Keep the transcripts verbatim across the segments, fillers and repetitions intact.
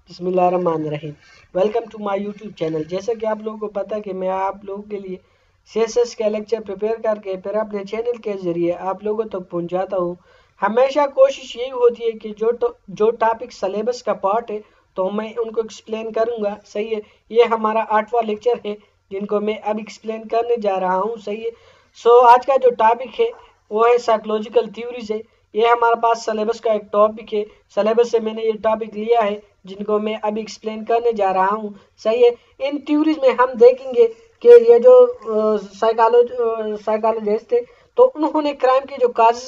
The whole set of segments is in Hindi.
बिस्मिल्लाहिर्रहमानिर्रहीम। Welcome to my YouTube channel. जैसे कि आप लोगों को पता है कि मैं आप लोगों के लिए सी एस एस का लेक्चर प्रिपेयर करके फिर अपने चैनल के ज़रिए आप लोगों तक तो पहुंचाता हूं। हमेशा कोशिश यही होती है कि जो तो जो टॉपिक सिलेबस का पार्ट है तो मैं उनको एक्सप्लेन करूंगा। सही है, ये हमारा आठवां लेक्चर है जिनको मैं अब एक्सप्लेन करने जा रहा हूँ। सही है, सो आज का जो टॉपिक है वो है साइकोलॉजिकल थ्योरीज है। ये हमारे पास सिलेबस का एक टॉपिक है। सिलेबस से मैंने ये टॉपिक लिया है जिनको मैं अभी एक्सप्लेन करने जा रहा हूँ। सही है, इन थ्योरीज में हम देखेंगे कि ये जो साइकोलॉजी साइकोलॉजिस्ट थे तो उन्होंने क्राइम के जो काज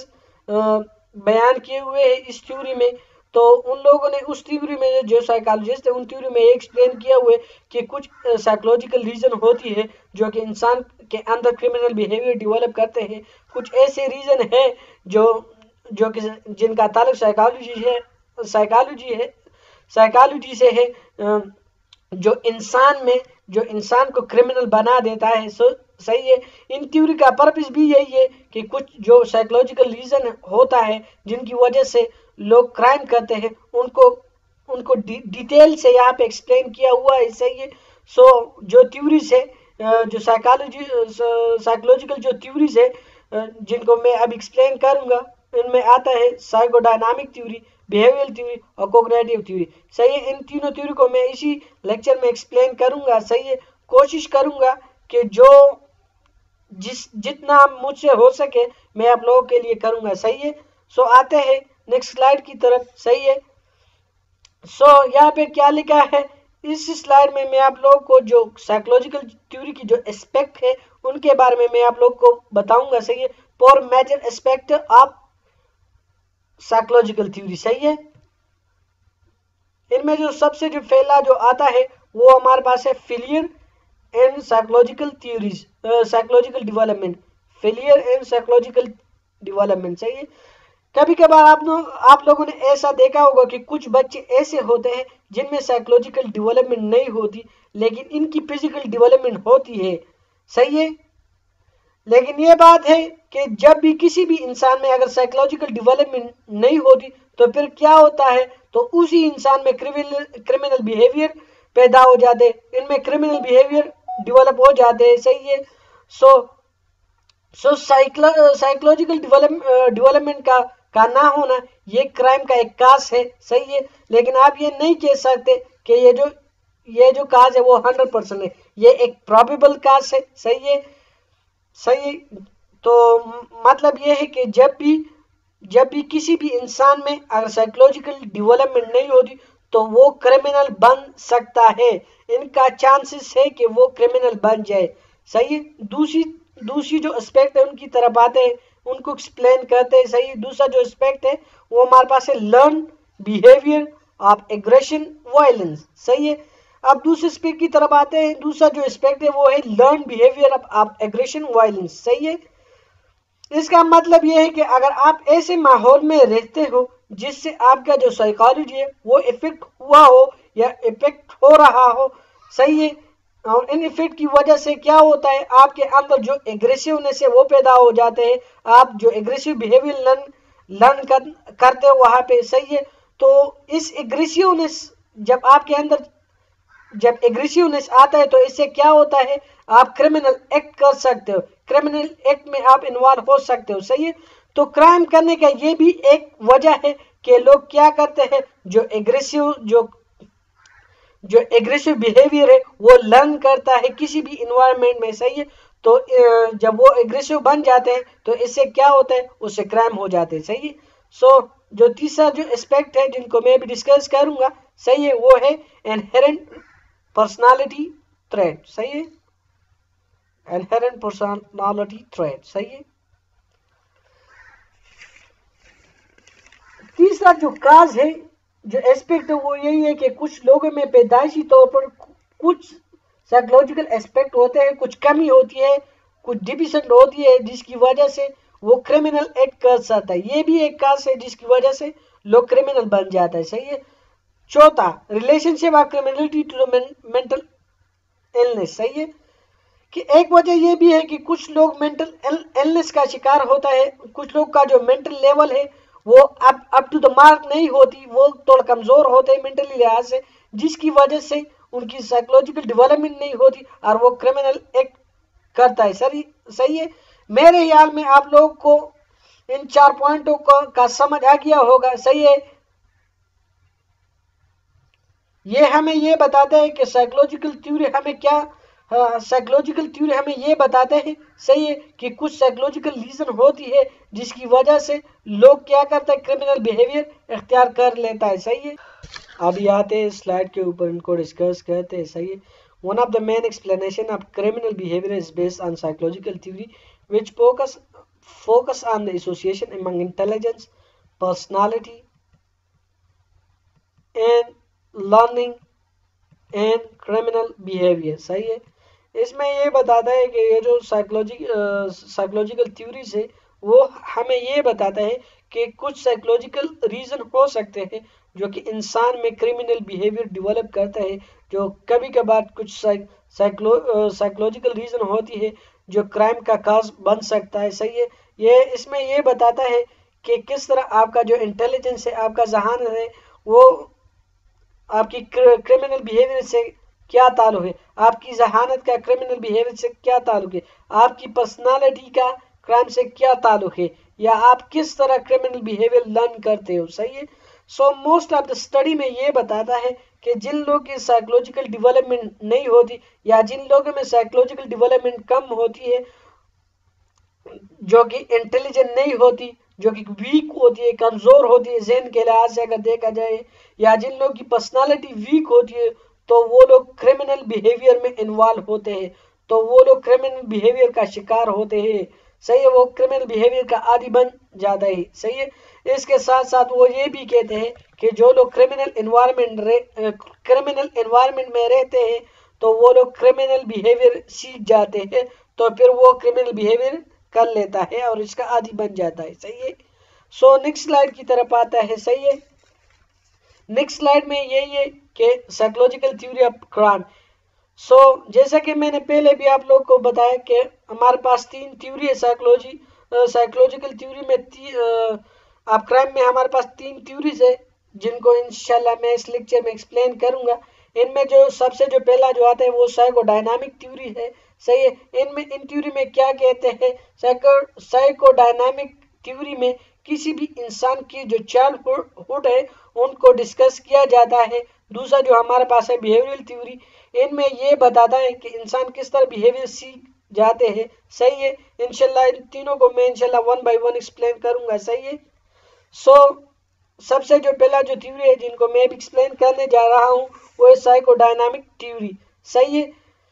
बयान किए हुए हैं इस थ्योरी में, तो उन लोगों ने उस थ्योरी में जो साइकोलॉजिस्ट है उन थ्योरी में एक्सप्लेन किया हुआ है कि कुछ साइकोलॉजिकल रीजन होती है जो कि इंसान के अंदर क्रिमिनल बिहेवियर डेवलप करते हैं। कुछ ऐसे रीजन है जो जो कि जिनका ताल्लुक साइकोलॉजी है साइकोलॉजी है साइकोलॉजी से है, जो इंसान में जो इंसान को क्रिमिनल बना देता है। सो सही है, इन थ्योरी का पर्पस भी यही है कि कुछ जो साइकोलॉजिकल रीजन होता है जिनकी वजह से लोग क्राइम करते हैं उनको उनको डी, डिटेल से यहाँ पे एक्सप्लेन किया हुआ है। सही है, सो जो थ्योरीज है जो साइकोलॉजी साइकोलॉजिकल जो थ्योरीज है जिनको मैं अब एक्सप्लेन करूंगा, इनमें आता है साइकोडायनामिक थ्योरी, बिहेवियरल थ्योरी और कोग्निटिव थ्योरी। सही है, इन तीनों थ्योरी को मैं इसी लेक्चर में एक्सप्लेन करूंगा। सही है, कोशिश करूंगा कि जो जिस जितना मुझसे हो सके मैं आप लोगों के लिए करूंगा। सही है, सो आते हैं नेक्स्ट स्लाइड की तरफ। सही है, सो यहाँ पे क्या लिखा है इस स्लाइड में मैं आप लोगों को जो साइकोलॉजिकल थ्योरी की जो एस्पेक्ट है उनके बारे में मैं आप लोगों को बताऊंगा। सही है, four major aspect of psychological theory. सही है, इनमें जो सबसे जो पहला जो आता है वो हमारे पास है failure and psychological theories psychological development failure and psychological development. सही है, कभी कभार आप लोग आप लोगों ने ऐसा देखा होगा कि कुछ बच्चे ऐसे होते हैं जिनमें साइकोलॉजिकल डेवलपमेंट नहीं होती लेकिन इनकी फिजिकल डेवलपमेंट होती है। सही है, लेकिन ये बात है कि जब भी किसी भी इंसान में अगर साइकोलॉजिकल डेवलपमेंट नहीं होती तो फिर क्या होता है, तो उसी इंसान में क्रिमिनल क्रिमिनल बिहेवियर पैदा हो जाते, इनमें क्रिमिनल बिहेवियर डेवलप हो जाते हैं। सही है, सो सो साइकोलॉजिकल डेवलपमेंट का का ना होना ये क्राइम का एक काज है। सही है, लेकिन आप ये नहीं कह सकते कि ये जो ये जो काज है वो हंड्रेड परसेंट है, ये एक प्रोबेबल काज है। सही है, सही, तो मतलब ये है कि जब भी जब भी किसी भी इंसान में अगर साइकोलॉजिकल डेवलपमेंट नहीं होती तो वो क्रिमिनल बन सकता है, इनका चांसेस है कि वो क्रिमिनल बन जाए। सही है, दूसरी दूसरी जो एस्पेक्ट है उनकी तरफ आते हैं, उनको एक्सप्लेन करते हैं। सही, दूसरा जो एस्पेक्ट है वो हमारे पास है learn behaviour of aggression violence. सही है, अब दूसरे एस्पेक्ट की तरफ आते हैं, दूसरा जो एस्पेक्ट है वो है learn behaviour of aggression violence. सही है, इसका मतलब यह है कि अगर आप ऐसे माहौल में रहते हो जिससे आपका जो साइकोलॉजी है वो इफेक्ट हुआ हो या इफेक्ट हो रहा हो। सही है, और इन इफेक्ट की वजह से क्या होता है, आपके अंदर जो एग्रेसिवनेस है वो पैदा हो जाते हैं, आप जो एग्रेसिव बिहेवियर लर्न लर्न कर, करते हो वहां पे। सही है, तो इस एग्रेसिवनेस जब आपके अंदर जब एग्रेसिवनेस आता है तो इससे क्या होता है, आप क्रिमिनल एक्ट कर सकते हो, क्रिमिनल एक्ट में आप इन्वॉल्व हो सकते हो। सही है, तो क्राइम करने का ये भी एक वजह है कि लोग क्या करते हैं, जो एग्रेसिव जो जो एग्रेसिव बिहेवियर है वो लर्न करता है किसी भी इन्वायरमेंट में। सही है, तो जब वो एग्रेसिव बन जाते हैं तो इससे क्या होता है, उससे क्राइम हो जाते हैं। सही है, सो जो तीसरा जो एस्पेक्ट है जिनको मैं भी डिस्कस करूंगा, सही है, वो है इनहेरेंट पर्सनालिटी ट्रेट। सही है, इनहेरेंट पर्सनालिटी ट्रेट। सही है, तीसरा जो काज है जो एस्पेक्ट है वो यही है कि कुछ लोगों में पैदाइशी तौर पर कुछ साइकोलॉजिकल एस्पेक्ट होते हैं, कुछ कमी होती है, कुछ डिफिशिएंट होती है जिसकी वजह से वो क्रिमिनल एक्ट कर सकता है। ये भी एक काज है जिसकी वजह से लोग क्रिमिनल बन जाता है। सही है, चौथा relationship of criminality to mental illness. सही है, कि एक वजह यह भी है कि कुछ लोग मेंटल इलनेस का शिकार होता है, कुछ लोग का जो मेंटल लेवल है वो up up to the mark नहीं होती, वो थोड़ा कमजोर होते हैं मेंटली लिहाज से, जिसकी वजह से उनकी साइकोलॉजिकल डेवलपमेंट नहीं होती और वो क्रिमिनल एक्ट करता है। सर सही है। मेरे ख्याल में आप लोग को इन चार पॉइंटों को का समझ आ गया होगा। सही है। ये हमें ये बताता है कि साइकोलॉजिकल थ्योरी हमें क्या साइकोलॉजिकल हाँ, थ्योरी हमें ये बताते हैं, सही है, कि कुछ साइकोलॉजिकल रीजन होती है जिसकी वजह से लोग क्या करते हैं, क्रिमिनल बिहेवियर इख्तियार कर लेता है। सही है। अभी आते हैं स्लाइड के ऊपर, इनको डिस्कस करते हैं। सही है। One of the main explanation of criminal behaviour is based on psychological theory which focus focus on the association among intelligence, personality and learning and criminal behaviour. सही है। इसमें ये बताता है कि ये जो साइकोलॉजी साइकोलॉजिकल थ्योरीज है वो हमें ये बताता है कि कुछ साइकोलॉजिकल रीजन हो सकते हैं जो कि इंसान में क्रिमिनल बिहेवियर डेवलप करता है, जो कभी कभार कुछ साइकोलो साइकोलॉजिकल रीजन होती है जो क्राइम का काज बन सकता है। सही है। ये इसमें ये बताता है कि किस तरह आपका जो इंटेलिजेंस है, आपका जहानत है, वो आपकी क्रिमिनल बिहेवियर से क्या ताल्लुक है, आपकी जहानत का क्रिमिनल बिहेवियर से क्या ताल्लुक है, आपकी पर्सनालिटी का क्राइम से क्या ताल्लुक है, या आप किस तरह क्रिमिनल बिहेवियर लर्न करते हो। सही है। So most of the study में ये बताता है कि जिन लोगों की साइकोलॉजिकल डेवलपमेंट नहीं होती या जिन लोगों में साइकोलॉजिकल डेवलपमेंट कम होती है, जो कि इंटेलिजेंट नहीं होती, जो कि वीक होती है, कमजोर होती है जहन के लिहाज से अगर देखा जाए, या जिन लोगों की पर्सनालिटी वीक होती है, तो वो लोग क्रिमिनल बिहेवियर में इन्वॉल्व होते हैं, तो वो लोग क्रिमिनल बिहेवियर का शिकार होते हैं। सही है। वो क्रिमिनल बिहेवियर का आदी बन जाता है। सही है। इसके साथ साथ वो ये भी कहते हैं कि जो लोग क्रिमिनल एनवायरनमेंट क्रिमिनल एनवायरनमेंट में रहते हैं तो वो लोग क्रिमिनल बिहेवियर सीख जाते हैं, तो फिर वो क्रिमिनल बिहेवियर कर लेता है और इसका आदी बन जाता है। सही है। सो नेक्स्ट स्लाइड की तरफ आता है। सही है। नेक्स्ट स्लाइड में यही है कि psychological theory of crime. So जैसा कि मैंने पहले भी आप लोग को बताया कि हमारे पास तीन थ्योरी है साइकोलॉजी साइकोलॉजिकल थ्योरी में आप क्राइम में हमारे पास तीन थ्योरीज है जिनको इंशाल्लाह मैं इस लेक्चर में एक्सप्लेन करूंगा। इनमें जो सबसे जो पहला जो आता है वो साइकोडायनामिक थ्योरी है। सही है। इनमें इन थ्योरी में क्या कहते हैं, साइको साइकोडायनामिक थ्योरी में किसी भी इंसान की जो चाइल्डहुड है उनको डिस्कस किया जाता है। दूसरा जो हमारे पास है बिहेवियरल थ्योरी, इनमें ये बताता है कि इंसान किस तरह बिहेवियर सीख जाते हैं। सही है। इंशाल्लाह इन तीनों को मैं इंशाल्लाह वन बाय वन एक्सप्लेन करूंगा। सही है। सो so, सबसे जो पहला जो थ्योरी है जिनको मैं भी एक्सप्लेन करने जा रहा हूँ वो है साइकोडायनामिक थ्योरी। सही है।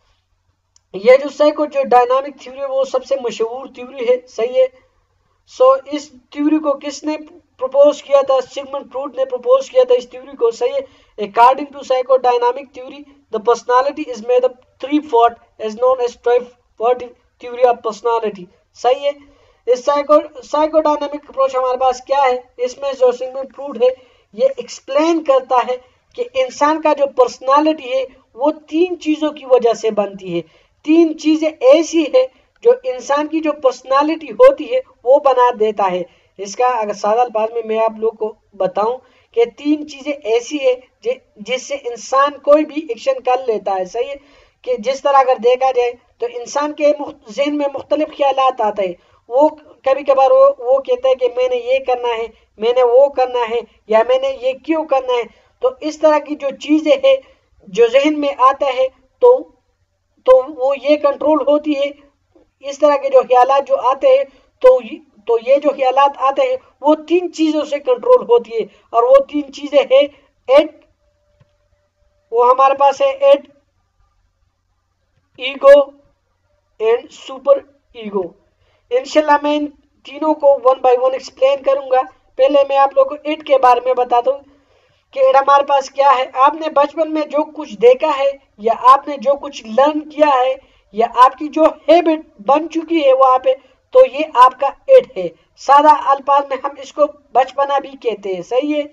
ये जो साइको जो डायनामिक थ्योरी है वो सबसे मशहूर थ्योरी है। सही है। सो so, इस थ्योरी को किसने प्रपोज किया था, सिगमंड फ्रॉइड ने प्रपोज किया था इस थ्योरी को। सही है। According to psychodynamic theory the personality is made up three part as known as tripart theory of personality. सही है। इस साइको साइकोडायनामिक अप्रोच हमारे पास क्या है, इसमें जो सिगमंड फ्रॉइड है ये एक्सप्लेन करता है कि इंसान का जो पर्सनालिटी है वो तीन चीजों की वजह से बनती है। तीन चीजें ऐसी है जो इंसान की जो पर्सनालिटी होती है वो बना देता है। इसका अगर सादा अल्फाज में मैं आप लोग को बताऊं कि तीन चीजें ऐसी है जिससे इंसान कोई भी एक्शन कर लेता है। सही है। कि जिस तरह अगर देखा जाए तो इंसान के जहन में मुख्तलिफ ख्यालात आते हैं, वो कभी कभार वो वो कहता है कि मैंने ये करना है, मैंने वो करना है, या मैंने ये क्यों करना है। तो इस तरह की जो चीजें हैं जो जहन में आता है तो तो वो ये कंट्रोल होती है। इस तरह के जो ख्यालात जो आते हैं तो तो ये जो ख्यालात आते हैं वो तीन चीजों से कंट्रोल होती है, और वो तीन चीजें हैं एट वो हमारे पास है id ego and super ego. इंशाल्लाह मैं इन तीनों को वन बाय वन एक्सप्लेन करूंगा। पहले मैं आप लोगों को इट के बारे में बताता हूँ कि इट हमारे पास क्या है। आपने बचपन में जो कुछ देखा है या आपने जो कुछ लर्न किया है या आपकी जो हैबिट बन चुकी है वहां पे, तो ये आपका इट है। सादा अल्फाज में हम इसको बचपना भी कहते हैं। सही है।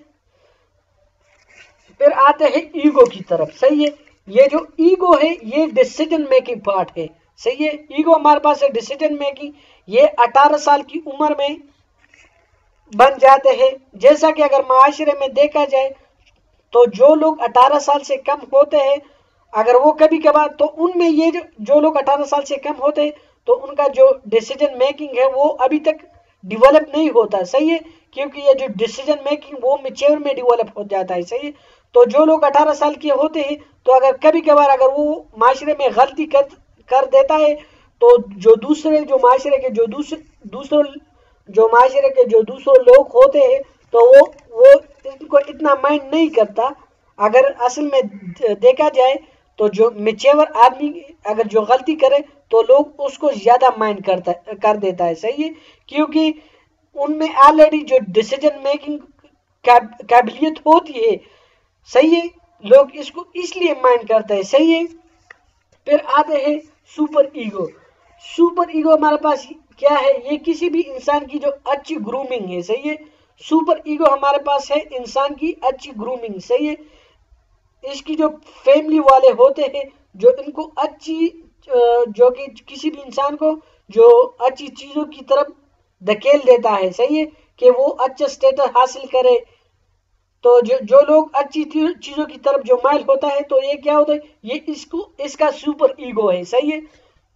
फिर आते हैं ईगो की तरफ। सही है। ये जो ईगो है ये डिसीजन मेकिंग पार्ट है। सही है। ईगो हमारे पास है डिसीजन मेकिंग। ये अठारह साल की उम्र में बन जाते हैं। जैसा कि अगर माशरे में देखा जाए तो जो लोग अठारह साल से कम होते हैं, अगर वो कभी कभार, तो उनमें ये जो जो लोग अठारह साल से कम होते हैं तो उनका जो डिसीजन मेकिंग है वो अभी तक डिवेलप नहीं होता, सही है, क्योंकि ये जो डिसीजन मेकिंग वो मेच्योर में डिवेलप हो जाता है, सही है। तो जो लोग अठारह साल के होते हैं तो अगर कभी कभार अगर वो माशरे में गलती कर कर देता है तो जो दूसरे जो माशरे के जो दूसरे दूसरों जो माशरे के जो दूसरे लोग होते हैं तो वो वो इनको इतना माइंड नहीं करता। अगर असल में देखा जाए तो जो मेच्योर आदमी अगर जो गलती करे तो लोग उसको ज्यादा माइंड करता कर देता है, सही है, क्योंकि उनमें ऑलरेडी जो डिसीजन मेकिंग काबिलियत होती है, सही है, लोग इसको इसलिए माइंड करते हैं, सही है। फिर आते हैं सुपर ईगो। सुपर ईगो हमारे पास क्या है, ये किसी भी इंसान की जो अच्छी ग्रूमिंग है, सही है। सुपर ईगो हमारे पास है इंसान की अच्छी ग्रूमिंग, सही है। इसकी जो फैमिली वाले होते हैं जो इनको अच्छी जो कि किसी भी इंसान को जो अच्छी चीजों की तरफ धकेल देता है, सही है, कि वो अच्छा स्टेटस हासिल करे। तो जो जो लोग अच्छी चीजों की तरफ जो माइल होता है तो ये क्या होता है, ये इसको इसका सुपर ईगो है, सही है।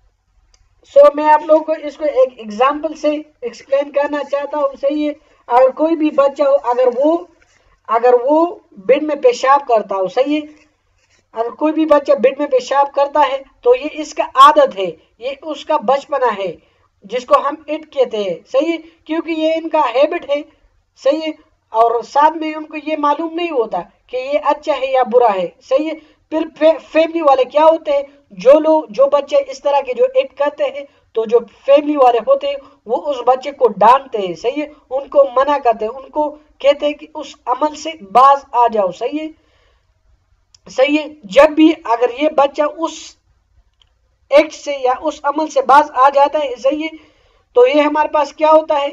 सो so, मैं आप लोगों को इसको एक एग्जांपल से एक्सप्लेन करना चाहता हूँ, सही है। अगर कोई भी बच्चा हो, अगर वो अगर वो बेड में पेशाब करता हो, सही है, अगर कोई भी बच्चा बेड में पेशाब करता है तो ये इसका आदत है, ये उसका बचपना है जिसको हम इट कहते हैं, सही है, क्योंकि ये इनका हैबिट है, सही है। और साथ में उनको ये मालूम नहीं होता कि ये अच्छा है या बुरा है, सही है। फिर फे, फैमिली वाले क्या होते हैं, जो लोग जो बच्चे इस तरह के जो एक्ट करते हैं तो जो फैमिली वाले होते हैं वो उस बच्चे को डांटते हैं, सही है, उनको मना करते हैं, उनको कहते हैं कि उस अमल से बाज आ जाओ, सही है, सही है। जब भी अगर ये बच्चा उस एक्ट से या उस अमल से बाज आ जाता है, सही है, तो ये हमारे पास क्या होता है,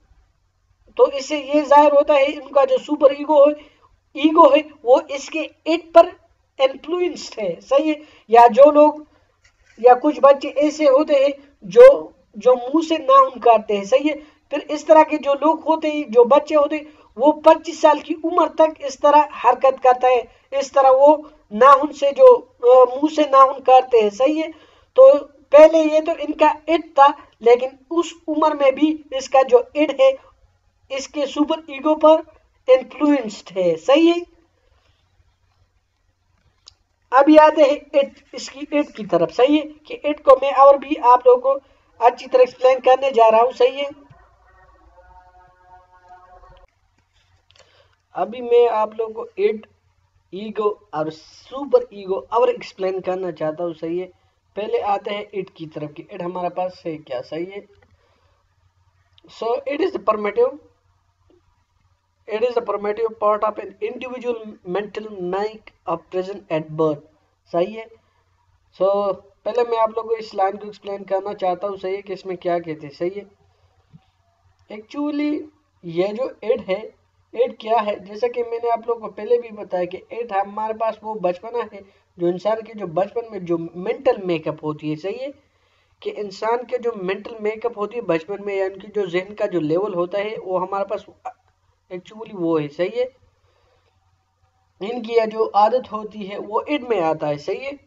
तो इससे ये जाहिर होता है इनका जो सुपर ईगो है ईगो है वो इसके एक पर इन्फ्लुएंस्ड है, सही है। या जो लोग या कुछ बच्चे ऐसे होते हैं जो जो मुंह से नाउन काटते हैं, सही है। फिर इस तरह के जो लोग होते हैं जो बच्चे होते हैं वो पच्चीस साल की उम्र तक इस तरह हरकत करता है, इस तरह वो नाउन से जो मुंह से नाउन काटते हैं, सही है। तो पहले ये तो इनका इड था, लेकिन उस उम्र में भी इसका जो इड है इसके सुपर ईगो पर इन्फ्लुएंस्ड है, सही है। अब आते हैं इट इसकी इट की तरफ, सही है, कि इट को मैं और भी आप लोगों को अच्छी तरह एक्सप्लेन करने जा रहा हूं, सही है। अभी मैं आप लोगों को इट, ईगो और सुपर ईगो और एक्सप्लेन करना चाहता हूं, सही है। पहले आते हैं इट की तरफ की, इट हमारे पास है क्या, सही है। So id is the primitive It is a primitive part of an individual mental make of present at birth, सही है। सो so, पहले मैं आप लोगों को इस लाइन को एक्सप्लेन करना चाहता हूँ, सही है, कि इसमें क्या कहते हैं, सही है। एक्चुअली ये जो इड है, इड क्या है, जैसा कि मैंने आप लोगों को पहले भी बताया कि इड हमारे पास वो बचपना है जो इंसान के जो बचपन में जो मेंटल मेकअप होती है, सही है, कि इंसान के जो मेंटल मेकअप होती है बचपन में, या उनकी जो जहन का जो लेवल होता है वो हमारे पास एक्चुअली वो है, सही है। इनकी यह जो आदत होती है वो इड में आता है, सही है।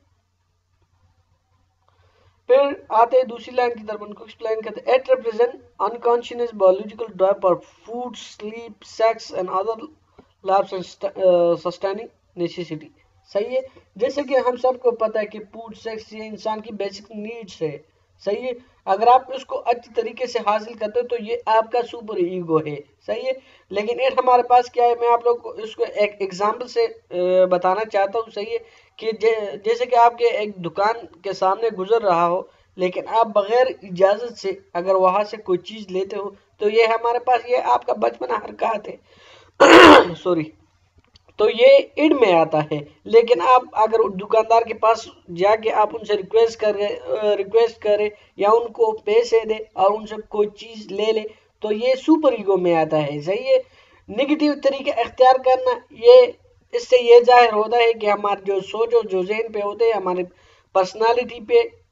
फिर आते हैं दूसरी लाइन की तरफ, उनको एक्सप्लेन करते हैं। Id represent unconscious biological drive for food, sleep, sex and other life sustaining necessity, सही है। जैसे कि हम सबको पता है कि फूड, सेक्स ये इंसान की बेसिक नीड्स है, सही है। अगर आप इसको अच्छी तरीके से हासिल करते हो तो ये आपका सुपर ईगो है, सही है। लेकिन इट हमारे पास क्या है, मैं आप लोग को इसको एक एग्जांपल से बताना चाहता हूँ, सही है, कि जैसे कि आपके एक दुकान के सामने गुजर रहा हो, लेकिन आप बगैर इजाजत से अगर वहां से कोई चीज लेते हो तो ये हमारे पास ये आपका बचपना हरकत है सॉरी, तो ये इड में आता है। लेकिन आप अगर दुकानदार के पास जाके आप उनसे रिक्वेस्ट कर रिक्वेस्ट करें या उनको पैसे दे और उनसे कोई चीज ले ले तो ये सुपर ईगो में आता है, सही है। निगेटिव तरीके अख्तियार करना, ये इससे ये जाहिर होता है कि हमारे जो सोचो जो जहन पे होते हैं, हमारे पर्सनालिटी पे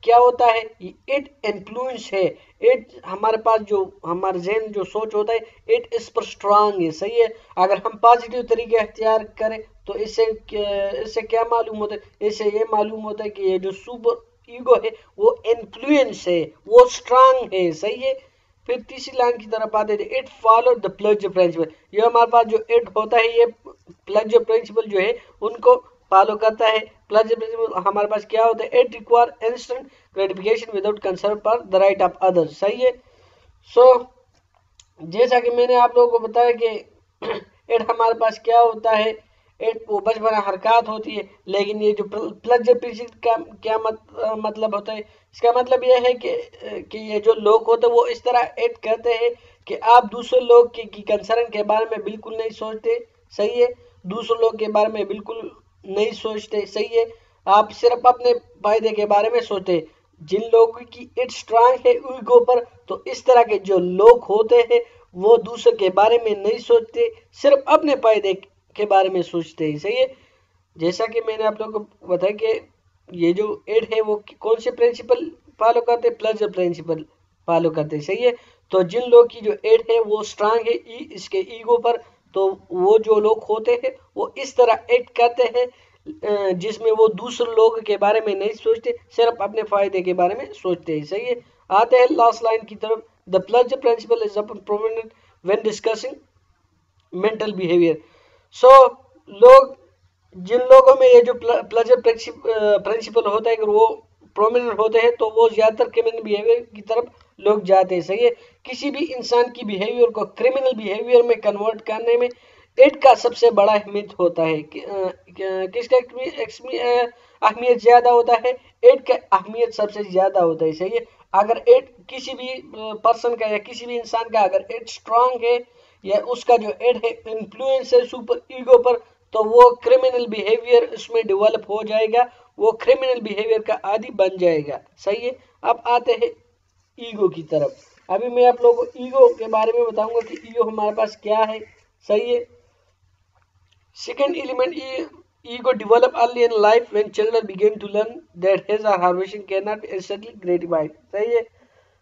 क्या होता है, इट इन्फ्लुएंस है, इट हमारे पास जो हमारे जहन जो सोच होता है इट इस पर स्ट्रांग है, सही है। अगर हम पॉजिटिव तरीके अख्तियार करें तो इससे इससे क्या मालूम होता है, इससे ये मालूम होता है कि ये जो सुपर ईगो है वो इन्फ्लुएंस है, वो स्ट्रांग है, सही है। फिर तीसरी लाइन की तरफ आते थे, id follow the pleasure principle, ये हमारे पास जो इट होता है ये प्लेजर प्रिंसिपल जो है उनको फॉलो करता है। प्लेजर प्रिंसिपल हमारे पास क्या होता है, id require instant gratification without concern for the right of others, सही है। सो so, जैसा कि मैंने आप लोगों को बताया कि इट हमारे पास क्या होता है, इट वो बचपना हरकत होती है, लेकिन ये जो प्लेजर प्रिंसिपल का क्या मत, आ, मतलब होता है, इसका मतलब यह है कि कि ये जो लोग होते हैं वो इस तरह इट कहते हैं कि आप दूसरे लोग की, की कंसर्न के बारे में बिल्कुल नहीं सोचते, सही है। दूसरे लोग के बारे में बिल्कुल नहीं सोचते, सही है। आप सिर्फ अपने फायदे के बारे में सोचते। जिन लोगों की इट स्ट्रांग है ईगो पर, तो इस तरह के जो लोग होते हैं वो दूसरे के बारे में नहीं सोचते, सिर्फ अपने फायदे के बारे में सोचते हैं, सही है। जैसा कि मैंने आप लोगों को बताया कि ये जो इट है वो कौन से प्रिंसिपल फॉलो करते हैं, प्लेजर प्रिंसिपल फॉलो करते हैं, सही है। तो जिन लोग की जो इट है वो स्ट्रांग है ई, इसके ईगो पर, तो वो जो लोग होते हैं वो इस तरह इट करते हैं जिसमें वो दूसरे लोग के बारे में नहीं सोचते, सिर्फ अपने फायदे के बारे में सोचते हैं, सही है। आते हैं लास्ट लाइन की तरफ, the pleasure principle is prominent when discussing mental behaviour. So लोग जिन लोगों में ये जो प्लेजर प्रिंसिपल होता है, अगर वो प्रोमिनेंट होते हैं तो वो ज्यादातर क्रिमिनल बिहेवियर की तरफ लोग जाते हैं, सही है। किसी भी इंसान की बिहेवियर को क्रिमिनल बिहेवियर में कन्वर्ट करने में इट का सबसे बड़ा अहमियत होता है। कि, आ, किसका अहमियत ज्यादा होता है, इट का अहमियत सबसे ज्यादा होता है, सही है। अगर इट किसी भी पर्सन का या किसी भी इंसान का अगर इट स्ट्रांग है या उसका जो इट है इन्फ्लुएंस है सुपर ईगो पर, तो वो क्रिमिनल बिहेवियर उसमें डेवलप हो जाएगा, वो क्रिमिनल बिहेवियर का आदी बन जाएगा, सही है। अब आते हैं ईगो की तरफ। अभी मैं आप लोगों को ईगो के बारे में बताऊंगा कि ईगो हमारे पास क्या है, सही है। Second element, ego develop early in life when children begin to learn that his or her wishing can not be instantly gratified, सही है।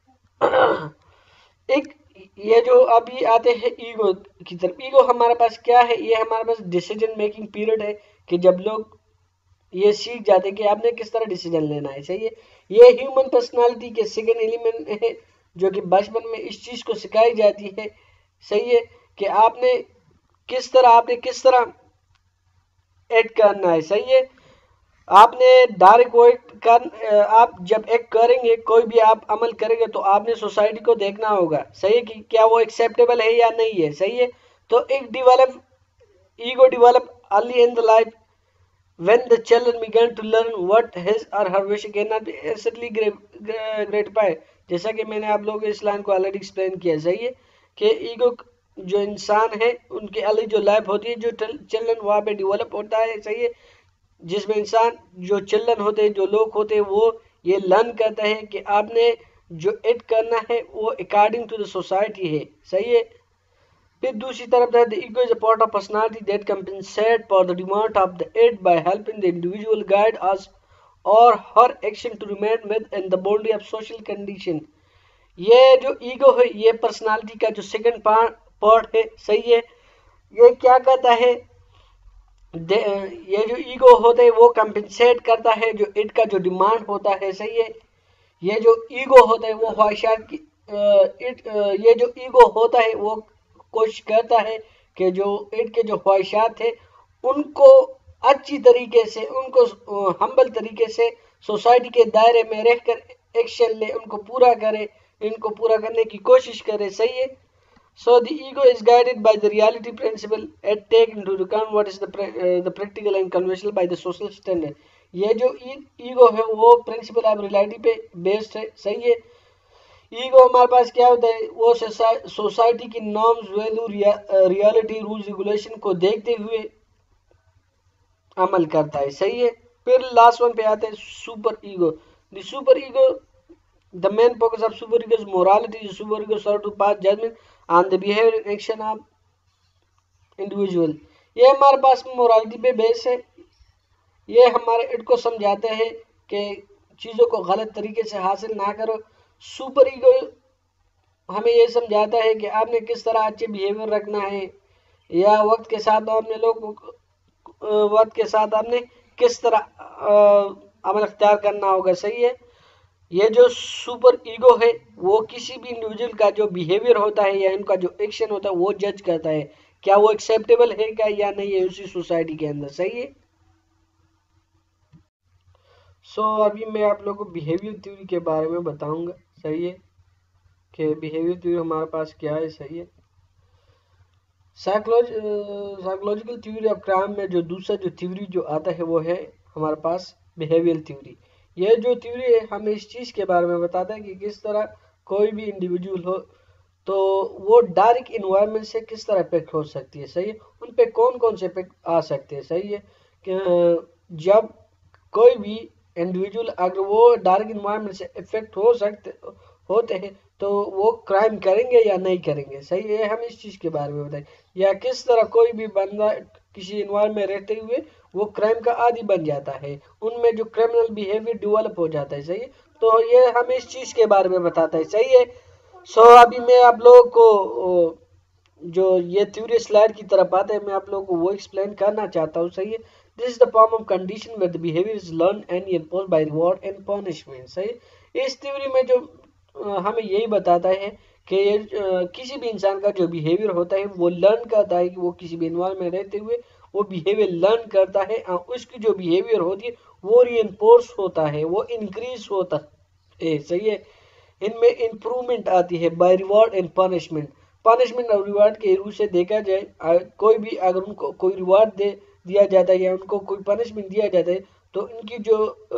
एक ये जो अभी आते हैं ईगो की तरफ, ईगो हमारे पास क्या है, ये हमारे पास डिसीजन मेकिंग पीरियड है कि जब लोग ये सीख जाते हैं कि आपने किस तरह डिसीजन लेना है, सही है। ये ह्यूमन पर्सनालिटी के सेकेंड एलिमेंट है जो कि बचपन में इस चीज को सिखाई जाती है, सही है, कि आपने किस तरह आपने किस तरह एक्ट करना है, सही है। आपने डायरेक्ट वो कर आप जब एक करेंगे, कोई भी आप अमल करेंगे तो आपने सोसाइटी को देखना होगा, सही है, कि क्या वो एक्सेप्टेबल है या नहीं है, सही है। तो एक develop ego develop early in the life when the children began to learn what his or her wish cannot be instantly gratified। जैसा कि मैंने आप लोगों को इस लाइन को ऑलरेडी एक्सप्लेन किया, सही है, कि ईगो जो इंसान है उनकी अलग जो लाइफ होती है, जो चिल्ड्रन वहाँ पे डेवलप होता है, सही है, जिसमें इंसान जो चिल्ड्रन होते हैं, जो लोग होते हैं, वो ये लर्न करते हैं कि आपने जो इट करना है वो अकॉर्डिंग टू द सोसाइटी है, सही है। फिर दूसरी तरफ है, the ego is a part of personality that compensate for the demand of the id by helping the individual guide us or her action to remain within the boundary of social condition। ये जो ईगो है ये पर्सनालिटी का जो सेकंड पार्ट है, सही है। ये क्या करता है, ये जो ईगो होता है वो कंपेंसेट करता है जो इट का जो डिमांड होता है, सही है। ये जो ईगो होता है वो ख्वाहिशात की इट ये जो ईगो होता है वो कोशिश करता है कि जो इट के जो ख्वाहिशात है उनको अच्छी तरीके से, उनको हम्बल तरीके से सोसाइटी के दायरे में रहकर एक्शन ले, उनको पूरा करे, इनको पूरा करने की कोशिश करे, सही है। So the ego is guided by the reality principle it take into account what is the the practical and conventional by the social standard. ये जो ईगो है वो प्रिंसिपल ऑफ रियलिटी पे बेस्ड है, सही है। ईगो हमारे पास क्या होता है, वो सोसाइटी की norms, value, reality, rules, regulation को देखते हुए अमल करता है, सही है। फिर लास्ट वन पे आते हैं super ego. The super ego, the main focus of super ego is morality. The super ego serve to pass judgement on the behaviour and action of individual. ये हमारे पास मोरालिटी पे बेस है। ये हमारे इट को समझाते हैं कि चीज़ों को गलत तरीके से हासिल ना करो। सुपर ईगो हमें ये समझाता है कि आपने किस तरह अच्छे बिहेवियर रखना है, या वक्त के साथ आपने लोग वक्त के साथ आपने किस तरह अमल अख्तियार करना होगा। सही है। ये जो सुपर ईगो है वो किसी भी इंडिविजुअल का जो बिहेवियर होता है या इनका जो एक्शन होता है वो जज करता है, क्या वो एक्सेप्टेबल है क्या या नहीं है उसी सोसाइटी के अंदर। सही है। सो so, अभी मैं आप लोगों को बिहेवियर थ्योरी के बारे में बताऊंगा। सही है कि बिहेवियर थ्योरी हमारे पास क्या है। सही है। Psychology psychological theory of crime में जो दूसरा जो थ्योरी जो आता है वो है हमारे पास बिहेवियर थ्योरी। यह जो थ्योरी है हमें इस चीज़ के बारे में बताता है कि किस तरह कोई भी इंडिविजुअल हो तो वो डायरेक्ट इन्वायरमेंट से किस तरह इफेक्ट हो सकती है। सही है। उन पे कौन कौन से इफेक्ट आ सकते हैं। सही है कि जब कोई भी इंडिविजुअल अगर वो डायरेक्ट इन्वायरमेंट से इफेक्ट हो सकते होते हैं तो वो क्राइम करेंगे या नहीं करेंगे। सही है। हम इस चीज़ के बारे में बताएं, या किस तरह कोई भी बंदा किसी इन्वायरमेंट में रहते हुए वो क्राइम का आदी बन जाता है, उनमें जो क्रिमिनल बिहेवियर डेवलप हो जाता है। सही है। तो ये हमें इस चीज़ के बारे में बताता है। सही है। सो so, अभी मैं आप लोगों को जो ये थ्योरी स्लाइड की तरफ आते हैं मैं आप लोगों को वो एक्सप्लेन करना चाहता हूँ। सही है। This is the form of condition where the behaviour is learn and impose by reward and punishment. सही। इस थ्योरी में जो हमें यही बताता है कि किसी भी इंसान का जो बिहेवियर होता है वो लर्न करता है कि वो किसी भी इन्वायरमेंट में रहते हुए वो बिहेवियर लर्न करता है और उसकी जो बिहेवियर होती है वो रीइंफोर्स होता है, वो इंक्रीज होता है। सही है। इनमें इम्प्रूवमेंट आती है by reward and punishment. Punishment और रिवार्ड के रूप से देखा जाए, कोई भी अगर उनको कोई रिवार्ड दे दिया जाता है या उनको कोई पनिशमेंट दिया जाता है तो इनकी जो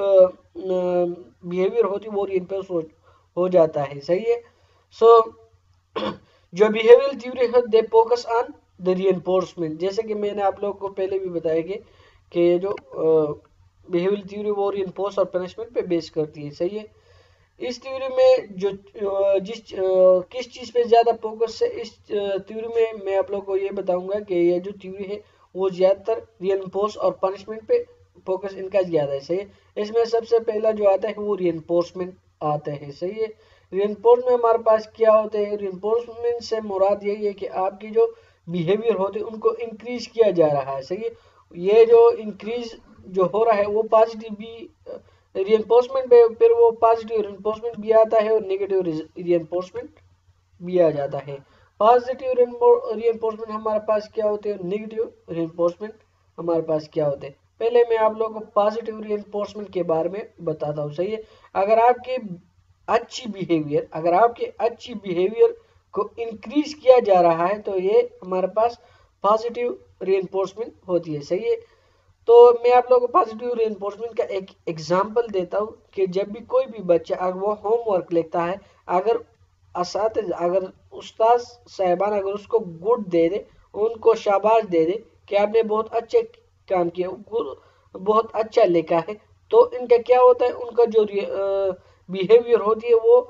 बिहेवियर होती है वो रीइंफोर्स हो, हो जाता है। सही है। सो so, जो बिहेवियरल थ्योरी है they focus on the reinforcement. जैसे कि मैंने आप लोगों को पहले भी बताया कि कि जो बिहेवियरल थ्योरी वो रीइंफोर्स और पनिशमेंट पे बेस करती है। सही है। इस थ्योरी में जो जिस किस चीज़ पे ज़्यादा फोकस है इस थ्योरी में मैं आप लोगों को ये बताऊंगा कि ये जो थ्योरी है वो ज़्यादातर रीइंफोर्स और पनिशमेंट पे फोकस इनका ज़्यादा है। सही है। इसमें सबसे पहला जो आता है वो रीइंफोर्समेंट आता है। सही है। रीइंफोर्स में हमारे पास क्या होते हैं, रीइंफोर्समेंट से मुराद यही है कि आपकी जो बिहेवियर होते हैं उनको इंक्रीज किया जा रहा है। सही है। ये जो इंक्रीज जो हो रहा है वो पॉजिटिव भी रीइंफोर्समेंट पे फिर वो पॉजिटिव रीइंफोर्समेंट भी आता है और नेगेटिव रीइंफोर्समेंट भी आ जाता है। पॉजिटिव रीइंफोर्समेंट हमारे पास क्या होते हैं, नेगेटिव रीइंफोर्समेंट हमारे पास क्या होते हैं। पहले मैं आप लोगों को पॉजिटिव रीइंफोर्समेंट के बारे में बताता हूँ। सही है। अगर आपकी अच्छी बिहेवियर अगर आपके अच्छी बिहेवियर को इंक्रीज किया जा रहा है तो ये हमारे पास पॉजिटिव रीइंफोर्समेंट होती है। सही है। तो मैं आप लोगों को पॉजिटिव रीइंफोर्समेंट का एक एग्जांपल देता हूँ कि जब भी कोई भी बच्चा अगर वो होमवर्क लिखता है, अगर असातिज़ अगर उस्ताद साहिबान अगर उसको गुड दे दे, उनको शाबाश दे दे कि आपने बहुत अच्छे काम किया, बहुत अच्छा लिखा है, तो इनका क्या होता है, उनका जो बिहेवियर होती है वो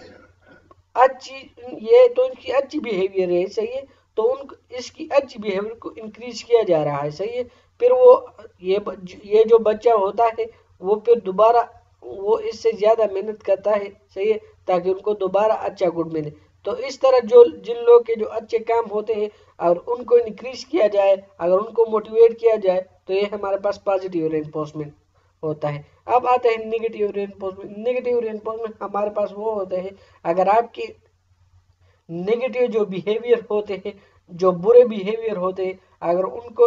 अच्छी, ये तो इनकी अच्छी बिहेवियर है। सही है। तो उन इसकी अच्छी बिहेवियर को इंक्रीज किया जा रहा है। सही है। फिर वो ये ये जो बच्चा होता है वो फिर दोबारा वो इससे ज़्यादा मेहनत करता है। सही है। ताकि उनको दोबारा अच्छा गुड मिले। तो इस तरह जो जिन लोग के जो अच्छे काम होते हैं और उनको इंक्रीज किया जाए, अगर उनको मोटिवेट किया जाए तो ये हमारे पास पॉजिटिव रेनफोर्समेंट होता है। अब आते हैं नेगेटिव रेनफोर्समेंट। नेगेटिव रेनफोर्समेंट हमारे पास वो होते हैं अगर आपके नेगेटिव जो बिहेवियर होते हैं, जो बुरे बिहेवियर होते हैं, अगर उनको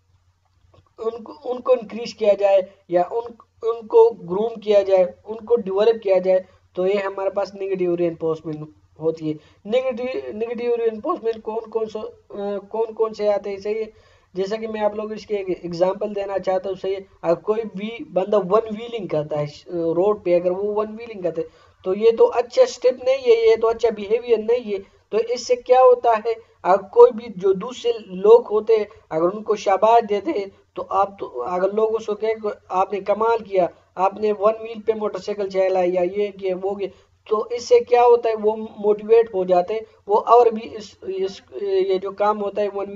उनको उनको इंक्रीज किया जाए या उन उनको ग्रूम किया जाए, उनको डेवलप किया जाए तो ये हमारे पास नेगेटिव रीइंफोर्समेंट होती है। नेगेटिव नेगेटिव रीइंफोर्समेंट कौन कौन सा कौन कौन से आते हैं। सही है। जैसा कि मैं आप लोगों को इसके एक एग्जांपल देना चाहता हूँ। सही है। अगर कोई भी बंदा वन व्हीलिंग करता है रोड पे, अगर वो वन व्हीलिंग करते हैं तो ये तो अच्छा स्टेप नहीं है, ये तो अच्छा बिहेवियर नहीं है। तो इससे क्या होता है, अगर कोई भी जो दूसरे लोग होते हैं अगर उनको शाबाश देते हैं तो आप तो अगर लोग उसको कहें आपने कमाल किया, आपने वन व्हील पे मोटरसाइकिल चलाई या ये किया वो किया, तो इससे क्या होता है वो मोटिवेट हो जाते हैं, वो और भी इस, इस ये जो काम होता है वन व्हीलिंग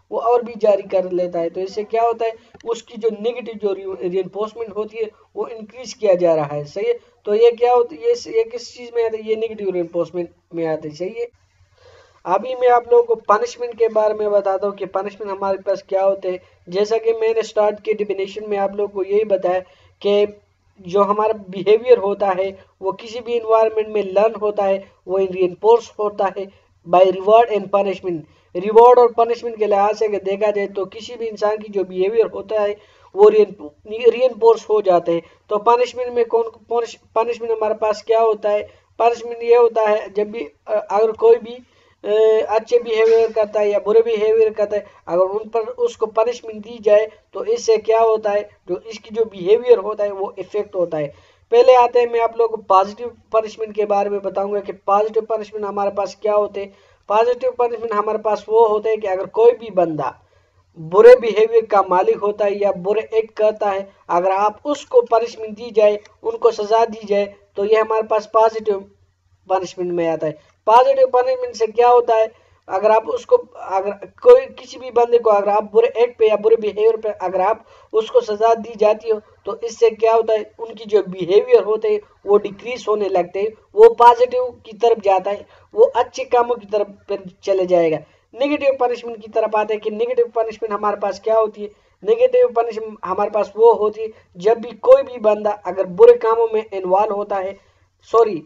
वो और भी जारी कर लेता है। तो इससे क्या होता है, उसकी जो नेगेटिव जो रीइंफोर्समेंट होती है वो इंक्रीज किया जा रहा है। सही है। तो ये क्या होता है, ये, ये किस चीज़ में आता है, ये नेगेटिव रीइंफोर्समेंट में आता है। सही है। अभी मैं आप लोगों को पनिशमेंट के बारे में बताता हूँ कि पनिशमेंट हमारे पास क्या होते हैं। जैसा कि मैंने स्टार्ट की डिफिनेशन में आप लोगों को यही बताया कि जो हमारा बिहेवियर होता है वो किसी भी इन्वायरमेंट में लर्न होता है, वो रीइंफोर्स होता है by reward and punishment. Reward और पनिशमेंट के लिहाज से अगर देखा जाए तो किसी भी इंसान की जो बिहेवियर होता है वो रीइंफोर्स हो जाते हैं। तो पनिशमेंट में कौन पनिशमेंट हमारे पास क्या होता है, पनिशमेंट ये होता है जब भी अगर कोई भी अच्छे बिहेवियर करता है या बुरे बिहेवियर करता है, अगर उन पर उसको पनिशमेंट दी जाए तो इससे क्या होता है, जो इसकी जो बिहेवियर होता है वो इफेक्ट होता है। पहले आते हैं, मैं आप लोगों को पॉजिटिव पनिशमेंट के बारे में बताऊंगा कि पॉजिटिव पनिशमेंट हमारे पास क्या होते हैं। पॉजिटिव पनिशमेंट हमारे पास वो होते हैं कि अगर कोई भी बंदा बुरे बिहेवियर का मालिक होता है या बुरे एक्ट करता है, अगर आप उसको पनिशमेंट दी जाए, उनको सजा दी जाए, तो ये हमारे पास पॉजिटिव पनिशमेंट में आता है। पॉजिटिव पनिशमेंट से क्या होता है, अगर आप उसको अगर कोई किसी भी बंदे को अगर आप बुरे एक्ट पे या बुरे बिहेवियर पे अगर आप उसको सजा दी जाती हो तो इससे क्या होता है, उनकी जो बिहेवियर होते हैं वो डिक्रीज होने लगते हैं, वो पॉजिटिव की तरफ जाता है, वो अच्छे कामों की तरफ चले जाएगा। नेगेटिव पनिशमेंट की तरफ आते हैं कि नेगेटिव पनिशमेंट हमारे पास क्या होती है। नेगेटिव पनिशमेंट हमारे पास वो होती है जब भी कोई भी बंदा अगर बुरे कामों में इन्वॉल्व होता है, सॉरी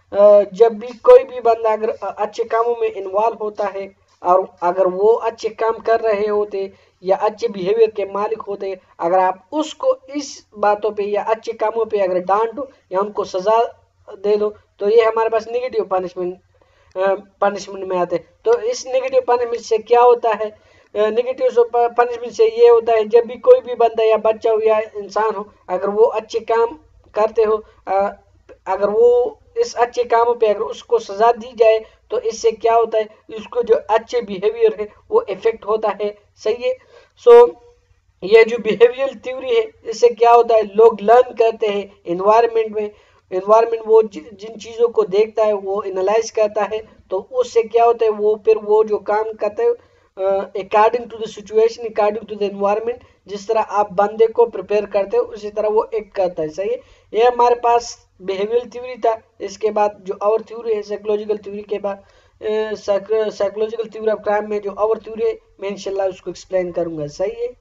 जब भी कोई भी बंदा अगर अच्छे कामों में इन्वॉल्व होता है और अगर वो अच्छे काम कर रहे होते या अच्छे बिहेवियर के मालिक होते, अगर आप उसको इस बातों पे या अच्छे कामों पे अगर डांटो या उनको सजा दे दो तो ये हमारे पास नेगेटिव पनिशमेंट पनिशमेंट में आते हैं। तो इस नेगेटिव पनिशमेंट से क्या होता है, नेगेटिव पनिशमेंट से ये होता है जब भी कोई भी बंदा या बच्चा हो या इंसान हो अगर वो अच्छे काम करते हो, अगर वो इस अच्छे कामों पे अगर उसको सजा दी जाए तो इससे क्या होता है, उसको जो अच्छे बिहेवियर है वो इफेक्ट होता है। सही है। सो so, ये जो बिहेवियरल थ्योरी है इससे क्या होता है, लोग लर्न करते हैं इन्वायरमेंट में। इन्वायरमेंट वो जिन चीज़ों को देखता है वो एनालाइज करता है, तो उससे क्या होता है, वो फिर वो जो काम करते हैं according to the situation, according to the environment, जिस तरह आप बंदे को प्रिपेयर करते हो उसी तरह वो एक्ट करता है। सही है। ये हमारे पास बिहेवियरल थ्योरी था। इसके बाद जो और थ्योरी है साइकोलॉजिकल थ्योरी के बाद साइकोलॉजिकल थ्योरी ऑफ क्राइम में जो और थ्योरी है मैं इंशाल्लाह उसको एक्सप्लेन करूंगा। सही है।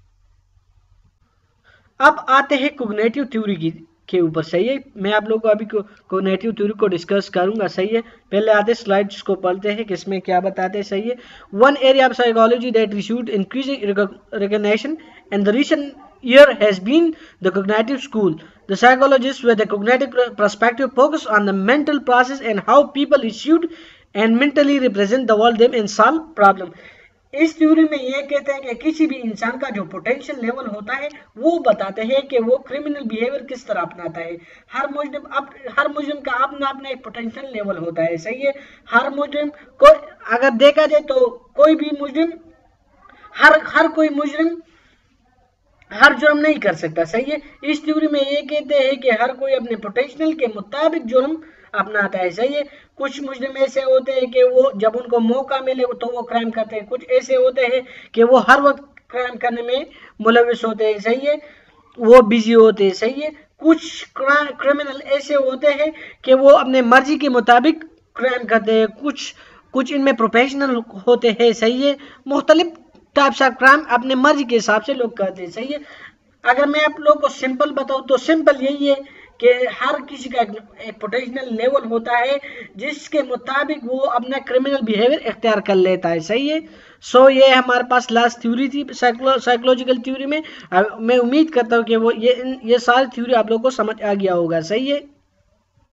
अब आते हैं कोग्निटिव थ्योरी की के ऊपर। सही है। मैं आप लोगों को अभी कोग्निटिव थ्योरी को डिस्कस करूंगा। सही है। पहले आते स्लाइड्स को पढ़ते हैं कि इसमें क्या बताते हैं। सही है। One area of psychology that received increasing recognition and the recent year has been the cognitive school. The psychologists with the cognitive perspective focus on the mental process and how people issued and mentally represent the world them and solve problem. इस थ्योरी में ये कहते हैं कि किसी भी इंसान का जो पोटेंशियल लेवल होता है वो बताते हैं कि वो क्रिमिनल बिहेवियर किस तरह अपनाता है। हर मुजरिम अब हर मुजरिम का अपना अपना एक पोटेंशियल लेवल होता है। सही है। हर मुजरिम को अगर देखा जाए तो कोई भी मुजरिम हर हर कोई मुजरिम हर जुर्म नहीं कर सकता। सही है। इस थ्योरी में ये कहते हैं कि हर कोई अपने पोटेंशियल के मुताबिक जुर्म अपनाता है। सही है। कुछ मुजरिम ऐसे होते हैं कि वो जब उनको मौका मिले तो वो क्राइम करते हैं, कुछ ऐसे होते हैं कि वो हर वक्त क्राइम करने में मुलविस होते हैं। सही है। वो बिजी होते हैं। सही है। कुछ क्रिमिनल ऐसे होते हैं कि वो अपने मर्जी के मुताबिक क्राइम करते हैं, कुछ कुछ इनमें प्रोफेशनल होते हैं। सही है। मुख्तलिफ टाइप्स ऑफ क्राइम अपने मर्जी के हिसाब से लोग करते हैं। सही है। अगर मैं आप लोगों को सिंपल बताऊं तो सिंपल यही है कि हर किसी का एक पोटेंशियल लेवल होता है जिसके मुताबिक वो अपना क्रिमिनल बिहेवियर इख्तियार कर लेता है। सही है। सो so, ये हमारे पास लास्ट थ्योरी थी साइकोलॉजिकल थ्योरी में। मैं उम्मीद करता हूँ कि वो ये ये सारी थ्योरी आप लोगों को समझ आ गया होगा। सही है।